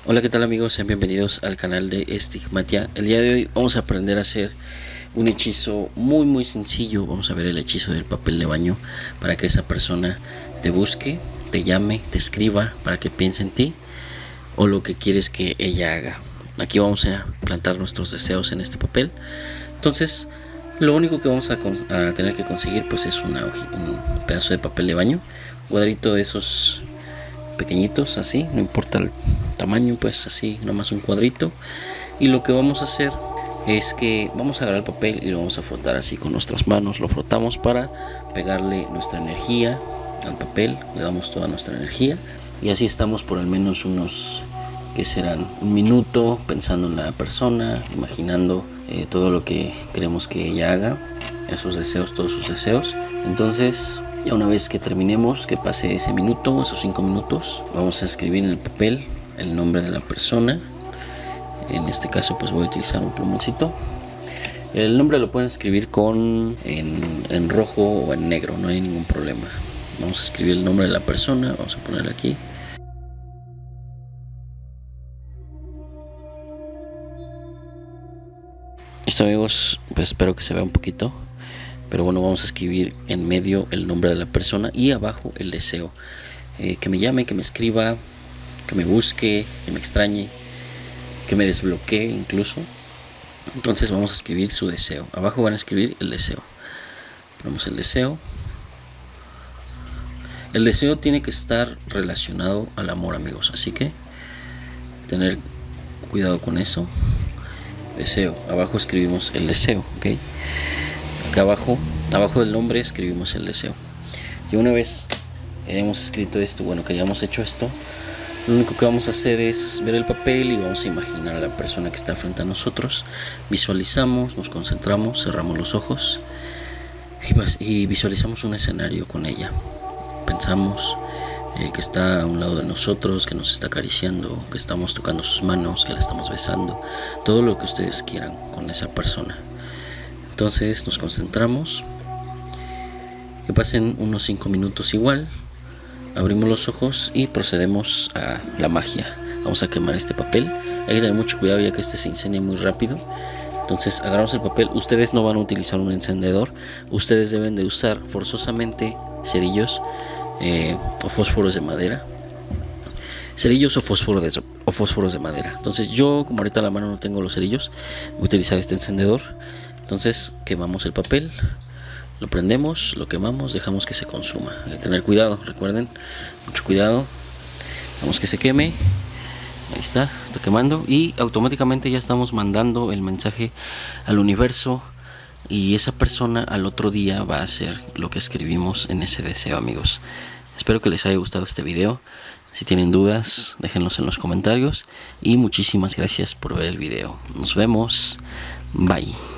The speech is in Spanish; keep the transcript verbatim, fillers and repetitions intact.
Hola, ¿qué tal amigos? Sean bienvenidos al canal de Estigmatia. El día de hoy vamos a aprender a hacer un hechizo muy muy sencillo. Vamos a ver el hechizo del papel de baño para que esa persona te busque, te llame, te escriba, para que piense en ti o lo que quieres que ella haga. Aquí vamos a plantar nuestros deseos en este papel. Entonces lo único que vamos a, a tener que conseguir pues es una, un pedazo de papel de baño, un cuadrito de esos pequeñitos, así, no importa el tamaño, pues así, nomás un cuadrito. Y lo que vamos a hacer es que vamos a agarrar el papel y lo vamos a frotar así con nuestras manos. Lo frotamos para pegarle nuestra energía al papel, le damos toda nuestra energía y así estamos por al menos unos, que serán un minuto, pensando en la persona, imaginando eh, todo lo que queremos que ella haga, esos deseos, todos sus deseos. Entonces ya una vez que terminemos, que pase ese minuto, esos cinco minutos, vamos a escribir en el papel el nombre de la persona. En este caso pues voy a utilizar un plumoncito. El nombre lo pueden escribir con en, en rojo o en negro, no hay ningún problema. Vamos a escribir el nombre de la persona, vamos a ponerle aquí. Listo amigos, pues espero que se vea un poquito. Pero bueno, vamos a escribir en medio el nombre de la persona y abajo el deseo. Eh, que me llame, que me escriba, que me busque, que me extrañe, que me desbloquee incluso. Entonces vamos a escribir su deseo. Abajo van a escribir el deseo. Ponemos el deseo. El deseo tiene que estar relacionado al amor, amigos. Así que tener cuidado con eso. Deseo. Abajo escribimos el deseo, ¿ok? Acá abajo, abajo del nombre escribimos el deseo. Y una vez hemos escrito esto, bueno, que hayamos hecho esto, lo único que vamos a hacer es ver el papel y vamos a imaginar a la persona que está frente a nosotros. Visualizamos, nos concentramos, cerramos los ojos y visualizamos un escenario con ella. Pensamos eh, que está a un lado de nosotros, que nos está acariciando, que estamos tocando sus manos, que la estamos besando, todo lo que ustedes quieran con esa persona. Entonces nos concentramos, que pasen unos cinco minutos igual, abrimos los ojos y procedemos a la magia. Vamos a quemar este papel, hay que tener mucho cuidado ya que este se incendia muy rápido. Entonces agarramos el papel, ustedes no van a utilizar un encendedor, ustedes deben de usar forzosamente cerillos eh, o fósforos de madera. Cerillos o, fósforo de, o fósforos de madera. Entonces yo, como ahorita a la mano no tengo los cerillos, voy a utilizar este encendedor. Entonces quemamos el papel, lo prendemos, lo quemamos, dejamos que se consuma. Hay que tener cuidado, recuerden, mucho cuidado. Dejamos que se queme. Ahí está, está quemando y automáticamente ya estamos mandando el mensaje al universo y esa persona al otro día va a hacer lo que escribimos en ese deseo, amigos. Espero que les haya gustado este video. Si tienen dudas, déjenlos en los comentarios y muchísimas gracias por ver el video. Nos vemos. Bye.